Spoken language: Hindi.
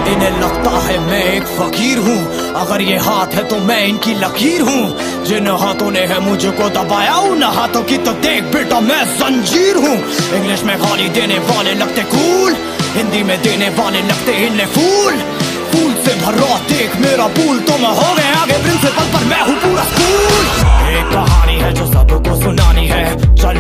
इन्हें लगता है मैं एक फकीर हूँ, अगर ये हाथ है तो मैं इनकी लकीर हूँ। जिन हाथों ने है मुझको दबाया उन हाथों की तो देख बेटा मैं जंजीर हूँ। इंग्लिश में गाली देने वाले लगते कूल, हिंदी में देने वाले लगते इन्हें फूल। फूल से भरा देख मेरा पूल, तो मैं हो गया आगे प्रिंसिपल पर मैं हूँ पूरा स्कूल। एक कहानी है जो सबको सुनानी है, चल